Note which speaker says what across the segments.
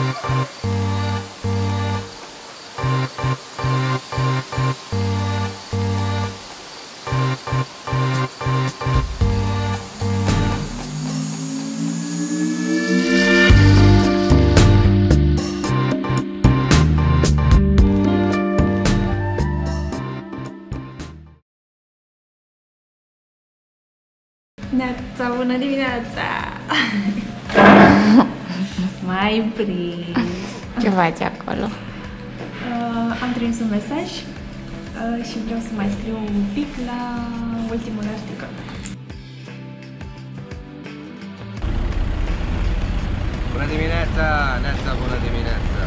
Speaker 1: Neața, bună dimineața! Mai prins!
Speaker 2: Ce faci acolo?
Speaker 1: Am trimis un mesaj și vreau să mai scriu un pic la ultimul articol.
Speaker 3: Bună dimineața! Neața, bună dimineața!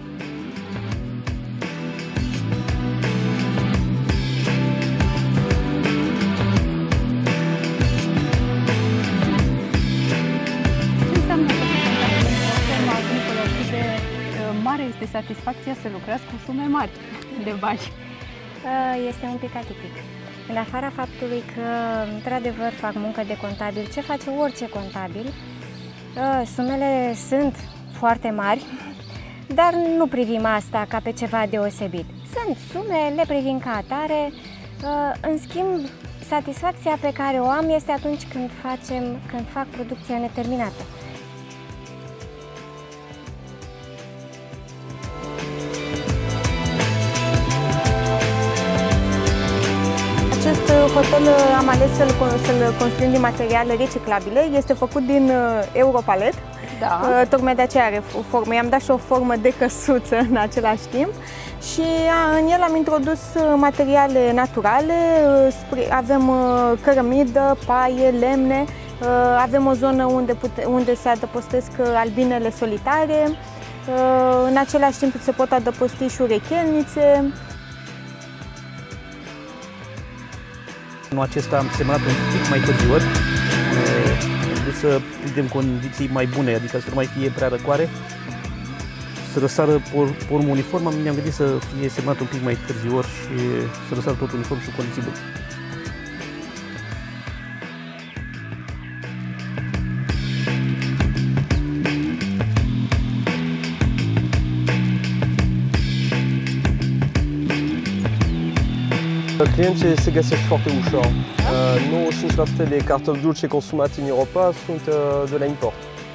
Speaker 4: Mare este satisfacția să lucrați cu sume mari de bani.
Speaker 5: Este un pic atipic. În afara faptului că, într-adevăr, fac muncă de contabil, ce face orice contabil, sumele sunt foarte mari, dar nu privim asta ca pe ceva deosebit. Sunt sume, le privim ca atare, în schimb, satisfacția pe care o am este atunci când fac producția neterminată.
Speaker 6: Acest hotel am ales să-l construim din materiale reciclabile. Este făcut din Europalet.
Speaker 4: Da.
Speaker 6: Tocmai de aceea are formă. I-am dat și o formă de căsuță în același timp. Și în el am introdus materiale naturale. Avem cărămidă, paie, lemne. Avem o zonă unde se adăpostesc albinele solitare. În același timp se pot adăposti și urechelnițe.
Speaker 7: Anul acesta am semnat un pic mai târziu, să prindem condiții mai bune, adică să nu mai fie prea răcoare, să răsară pormul uniform. Mi-am gândit să fie semnat un pic mai târziu și să răsară tot uniform și cu condiții bune.
Speaker 8: Clienții se găsesc foarte ușor. 95% des cartofes dulce consumate în Europa sunt de la import.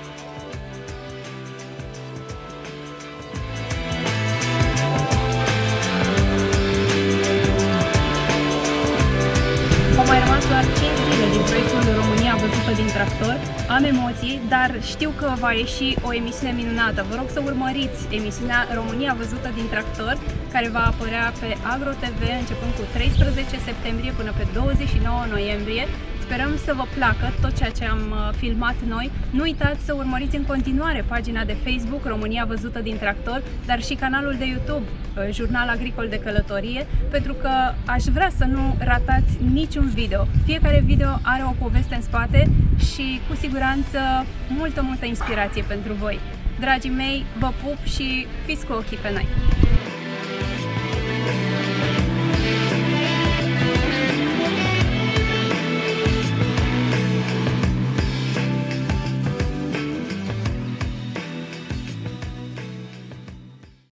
Speaker 4: Au mai rămas doar 5 zile din proiectul România văzută din tractor. Am emoții, dar știu că va ieși o emisiune minunată. Vă rog să urmăriți emisiunea România văzută din tractor, care va apărea pe Agro TV începând cu 13 septembrie până pe 29 noiembrie. Sperăm să vă placă tot ceea ce am filmat noi. Nu uitați să urmăriți în continuare pagina de Facebook România văzută din tractor, dar și canalul de YouTube Jurnal Agricol de Călătorie, pentru că aș vrea să nu ratați niciun video. Fiecare video are o poveste în spate și cu siguranță multă inspirație pentru voi. Dragii mei, vă pup și fiți cu ochii pe noi!